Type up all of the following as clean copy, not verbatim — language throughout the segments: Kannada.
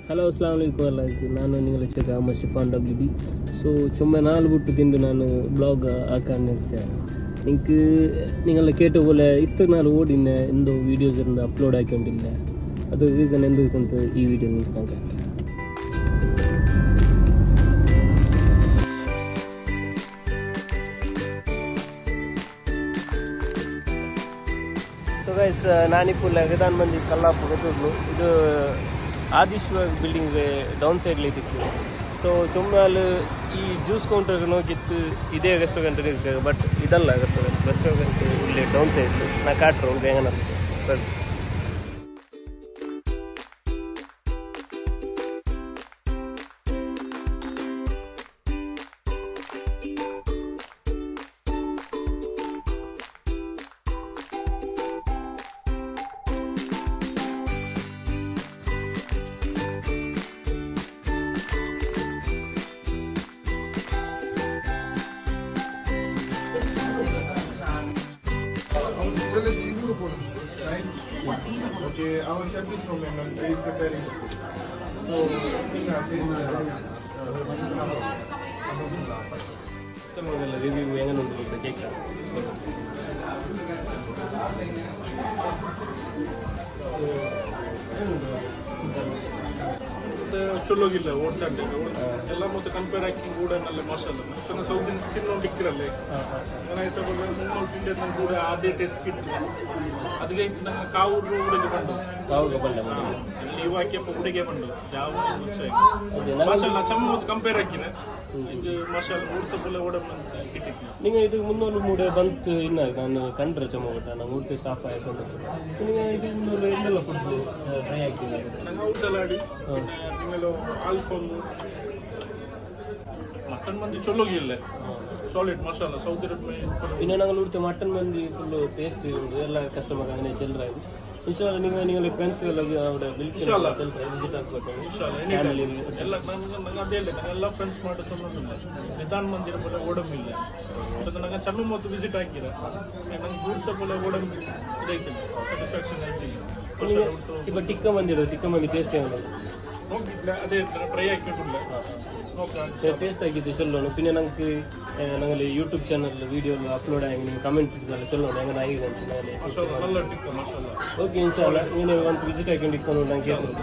Hello, assalamualaikum warahmatullahi. Nanu ningal cheka Mashifan WB. So chumma naal buttu tindu nanu blog akan nircha. Ninku ningal kettu pole ittu naal odinne endo videos irunda upload aakondilla. Adu reason endu santu ee video ningu nanka. So guys, Nanipur Ridan Mandi Kallapu idu Aadhishwar building downside le idikku. So chummal ee juice counter no kittu ide restaurant irukku but idalla restaurant ille downside na kaatro vengana bas. Okay, our chef is from England. He is preparing the food. So, review enga undu cake. ಚಲೋಗಿಲ್ಲ ಓಡ್ತಾಂಡೆ ಎಲ್ಲ ಮತ್ತೆ ಕಂಪೇರ್ ಆಗಿ ಕೂಡ ನಲ್ಲ ಮಸಾಲ ಚೆನ್ನಾಗಿ ಸೌತ್ ಇಂಡಿಯನ್ ತಿನ್ನೋದಿಕ್ಕಿರಲ್ಲ ಏನಾಯ್ತು ಮುನ್ನೂರು ತಿಂಡಿ ಕೂಡ ಅದೇ ಟೇಸ್ಟ್ ಕಿಟ್ಟು ಅದಕ್ಕೆ ನಂಗೆ ಕಾವೂರು ಉಡಿಗೆ ಬಂದು ಕಾವೂರು ಬಂದ ನೀವು ಹಾಕಿಯಪ್ಪ ಉಡಿಗೆ ಬಂದು ಯಾವ ಮಸಾಲ ಚಮ್ಮ ಕಂಪೇರ್ ಹಾಕಿನ ಇದು ಮಸಾಲ ಉಡ್ತ ಪುಲ್ಲ ಓಡಮ್ ಅಂತ ಕಿಟ್ಟಿತ್ತು ನೀವು ಇದು 300 ಬಂತು ಇನ್ನ ನಾನು ಕಂಡ್ರೆ ಚಮ್ಮ ಊಟ ನಾನು ಊಟ ಸ್ಟಾಫ್ ಆಯ್ತು ನೀವು ಇದು 300 ಎಲ್ಲೆಲ್ಲ ಫುಡ್ ಟ್ರೈ ಹಾಕಿದ್ದಾರೆ ನಂಗೆ ಊಟಲಾಡಿ ನಿಮ್ಮಲ್ಲಿ ಆಲ್ಫೋನ್ ಮಟನ್ ಮಂದಿ ಚಲೋಗಿಲ್ಲ ಸಾಲಿಡ್ ಮಸಾಲ ಸೌದಿ പിന്നെ ഞങ്ങൾ ഇവിടുത്തെ മട്ടൻ മന്തി ഫുള്ള് ടേസ്റ്റ് ഉണ്ട് എല്ലാ കസ്റ്റമർ അങ്ങനെ ചെല്ലുറായി ഇൻഷാല്ല നിങ്ങൾ ഫ്രണ്ട്സ് അവിടെ വിസിറ്റ് ಎಲ್ಲ ನಂಗೆ ಅದೇ ಇಲ್ಲ ನಂಗೆಲ್ಲ ಫ್ರೆಂಡ್ಸ್ ಮಾಡಿ ತೊಗೊಂಡಿಲ್ಲ ನಿಧಾನ ಮಂದಿರ പോലെ ಓಡಮಿಲ್ಲ ನಂಗೆ ಚೆನ್ನ ಮತ್ತು ವಿಸಿಟ್ ಹಾಕಿರ ನಂಗೆ ದೂರದ പോലെ ಓಡಮ್ ಇದೈತಿಲ್ಲ ಸ್ಯಾಟಿಸ್ಫ್ಯಾಕ್ಷನ್ ಆಯ್ತಿಲ್ಲ ಇಪ್ಪ ಟಿಕ್ಕ ಮಂದಿ ಟೇಸ್ಟ್ ಏನು നോക്കിയില്ല അതേ ട്രൈ ആക്കിയിട്ടില്ല ಟೇಸ್ಟ್ ಆಗಿದ್ದು ಚಲೋಣ പിന്നെ നമുക്ക് ഞങ്ങൾ യൂട്യൂബ് ചാനലിൽ വീഡിയോ അപ്ലോഡ് ആയി നിങ്ങൾ കമന്റ് ഇട്ടില്ല ചൊല്ലോಣ അങ്ങനെ ആಗಿದೆ ಅಂತ നല്ല ಟಿಕ್ಕ ಮಸಾಲ ಓಕೆ ಇನ್ಶಾಲ್ಲ ನೀನು ಒಂದು ವಿಸಿಟ್ ಹಾಕೊಂಡು ಇಟ್ಕೊಂಡು ನಾನು ಕೇಳ್ತೀನಿ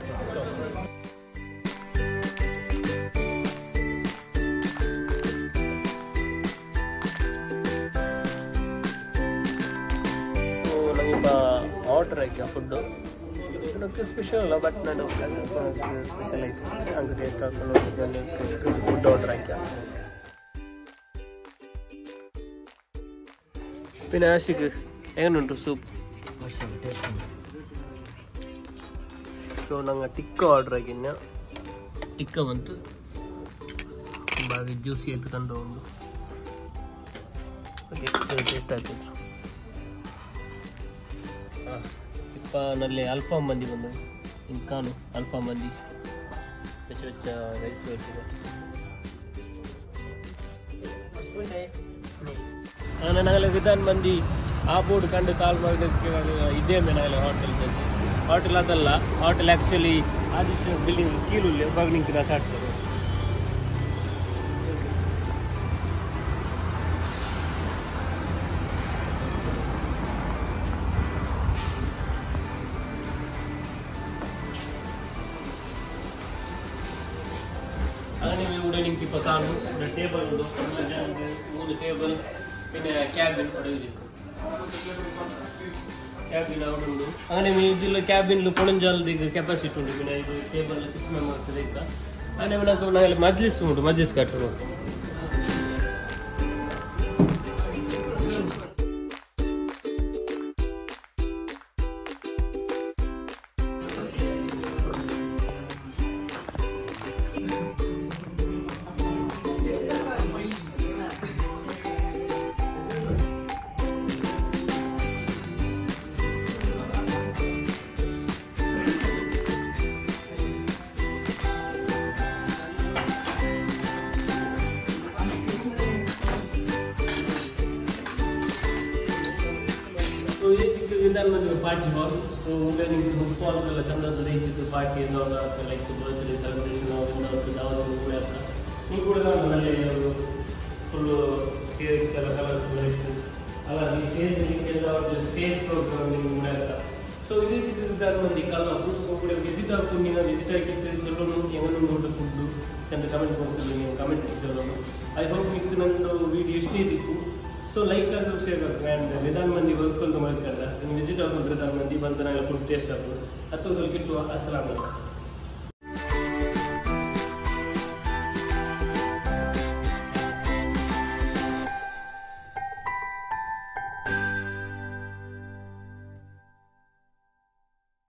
ಆರ್ಡರ್ ಆಯ್ಕೆ ಫುಡ್ಡು ನನಗೆ ಸ್ಪೆಷಲ್ ಅಲ್ಲ ಬಟ್ ನಾನು ಸ್ಪೆಷಲ್ ಆಯ್ತು ಹಂಗೆ ಟೇಸ್ಟ್ ಹಾಕೊಂಡು ಫುಡ್ ಆರ್ಡರ್ ಆಯ್ಕೆ പിന്നെ ആഷിക്ക് എങ്ങനെയുണ്ട് സൂപ്പ് ಸೊ ನಂಗೆ ಟಿಕ್ಕ ಆರ್ಡರ್ ಆಗಿನ ಟಿಕ್ಕ ಬಂತು ಬಾಗಿ ಜ್ಯೂಸಿ ಎತ್ಕೊಂಡು ಒಂದು ಓಕೆ ಟೇಸ್ಟ್ ಆಯ್ತು ಇಪ್ಪ ನಲ್ಲಿ ಅಲ್ಫಾ ಮಂದಿ ಬಂದು ಇಂಕಾನು ಅಲ್ಫಾ ಮಂದಿ ಬೆಚ್ಚ ರೈಸ್ ಬರ್ತಿದೆ അങ്ങനെ ഞങ്ങൾ റിദാൻ മന്തി ആ ബോർഡ് കണ്ട് കാൽ ഇതേ ഞങ്ങൾ ಹೋಟೆಲ್ ಅದಲ್ಲ ಹೋಟೆಲ್ ಆ್ಯಕ್ಚುಲಿ ಆದಿಶ್ವರ್ ಬಿಲ್ಡಿಂಗ್ ಕೀಳುಲ್ಲಿ ಬಾಗಿಲಿಂಗ್ ಸಾಕ್ತದೆ അങ്ങനെ ഇവിടെ എനിക്ക് ഇപ്പോൾ കാണും ഇവിടെ ടേബിൾ ഉണ്ട് 3 ടേബിൾ പിന്നെ ക്യാബിൻ ಕ್ಯಾಬಿನ್ അവിടെ ഉണ്ട് അങ്ങനെ ഇതിൽ ക്യാബിനിൽ പൊളിഞ്ചാലത് ಕೆಪಾಸಿಟಿ ഉണ്ട് പിന്നെ ಇದು ಟೇಬಲ್ 6 ಮೆಂಬರ್ಸ್ ಇದೆ അങ്ങനെ നമുക്ക് മജ്ലിസ് ഉണ്ട് മജ്ലിസ് കാട്ടുന്നു Ridan Mandi party hall. So ಈಗ ನಿಮ್ಗೆ ಹುಟ್ಟುಹಬ್ಬೆಲ್ಲ ಚಂದದ ಇತ್ತು ಪಾರ್ಟಿ ಏನೋ ಲೈಕ್ ಬರ್ತ್ಡೇ ಸೆಲೆಬ್ರೇಷನ್ ಯಾವುದು ಕೂಡ ಅಂತ ನೀವು ಕೂಡ ನನ್ನಲ್ಲಿ ಫುಲ್ಲು ಸೇರ್ಸ್ ಎಲ್ಲ ಕಲರ್ಫುಲ್ ಇತ್ತು ಅಲ್ಲ ಈ ಸೇರ್ ಪ್ರೋಗ್ರಾಮ್ ನಿಮ್ಮ ಸೊ ಇದೇ ರೀತಿಯಾದ ಮಂದಿ ಕಲ್ಲಪ್ಪು ಸೊ ಕೂಡ ವಿಸಿಟ್ ಆಗ್ಕೊಂಡು ನೀವು ವಿಸಿಟ್ ಆಗಿದ್ದು ಏಮನ್ನು ನೋಡಿಕೊಂಡು ಚಂದ ಕಮೆಂಟ್ ಬಾಕ್ಸಲ್ಲಿ ನೀವು ಕಮೆಂಟ್ ಇಟ್ಟಿರೋದು ಐ ಹೋಪ್ ನಿಮ್ಗೆ ನಂದು ವಿಡಿಯೋ ಎಷ್ಟೇ ಇದ್ದಿತ್ತು ಸೊ ಲೈಕ್ ಆದರೂ ಶೇರ್ ಆಗ್ತದೆ ಆ್ಯಂಡ್ ರಿದಾನ್ ಮಂದಿ ವರ್ಕ್ ಒಂದು ಮಾಡ್ಕೊಂಡ್ರೆ ನೀವು ವಿಸಿಟ್ ಆಗ್ಕೊಂಡು ರಿದಾನ್ ಮಂದಿ ಬಂದು ನಾವೆಲ್ಲ ಫುಡ್ ಟೇಸ್ಟ್ ಆಗ್ಬೋದು ಅಥವಾ ಕಿಟ್ಟುವ ಅಸ್ಸಲಾಮ್